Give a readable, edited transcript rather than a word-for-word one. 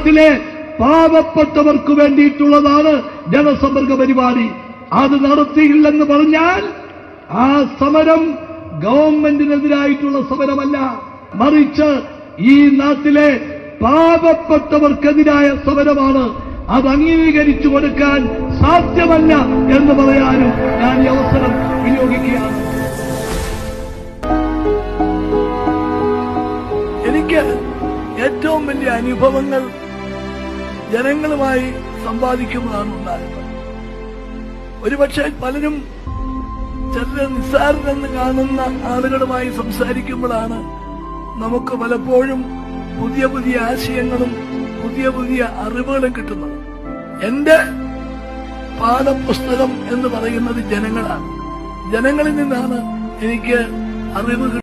നാട്ടിലെ പാവപ്പെട്ടവർക്ക് വേണ്ടിയിട്ടുള്ളതാണ് ജനസമ്പർക്ക പരിപാടി. അത് നടത്തിയില്ലെന്ന് പറഞ്ഞാൽ ആ സമരം ഗവൺമെന്റിനെതിരായിട്ടുള്ള സമരമല്ല, മറിച്ച് ഈ നാട്ടിലെ പാവപ്പെട്ടവർക്കെതിരായ സമരമാണ്. അത് അംഗീകരിച്ചു കൊടുക്കാൻ സാധ്യമല്ല എന്ന് പറയാനും ഞാൻ ഈ അവസരം വിനിയോഗിക്കുകയാണ്. എനിക്ക് ഏറ്റവും വലിയ അനുഭവങ്ങൾ ജനങ്ങളുമായി സമ്പാദിക്കുമ്പോഴാണ് ഉണ്ടാകുന്നത്. ഒരുപക്ഷെ പലരും ചില നിസ്സാരരെന്ന് കാണുന്ന ആളുകളുമായി സംസാരിക്കുമ്പോഴാണ് നമുക്ക് പലപ്പോഴും പുതിയ പുതിയ ആശയങ്ങളും പുതിയ പുതിയ അറിവുകളും കിട്ടുന്നത്. എന്റെ പാഠപുസ്തകം എന്ന് പറയുന്നത് ജനങ്ങളാണ്. ജനങ്ങളിൽ നിന്നാണ് എനിക്ക് അറിവ്